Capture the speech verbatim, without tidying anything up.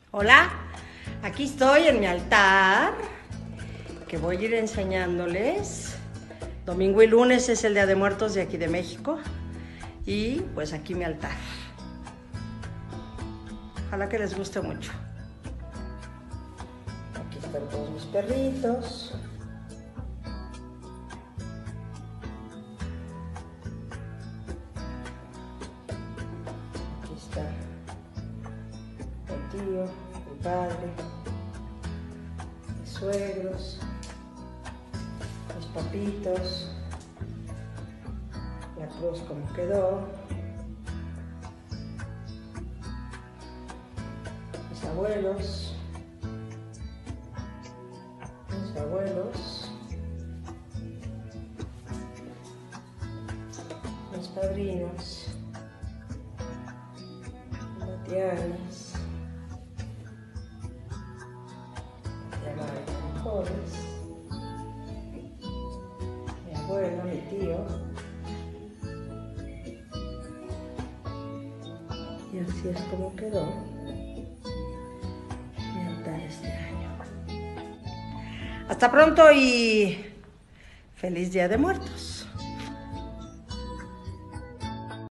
Hola, aquí estoy en mi altar, que voy a ir enseñándoles. Domingo y lunes es el Día de Muertos de aquí de México. Y pues aquí mi altar. Ojalá que les guste mucho. Aquí están todos mis perritos. Aquí está mi tío, mi padre, mis suegros, mis papitos, la cruz como quedó, mis abuelos, mis abuelos, mis padrinos, Matianas, mi abuelo, mi tío, y así es como quedó mi altar este año. Hasta pronto y feliz Día de Muertos.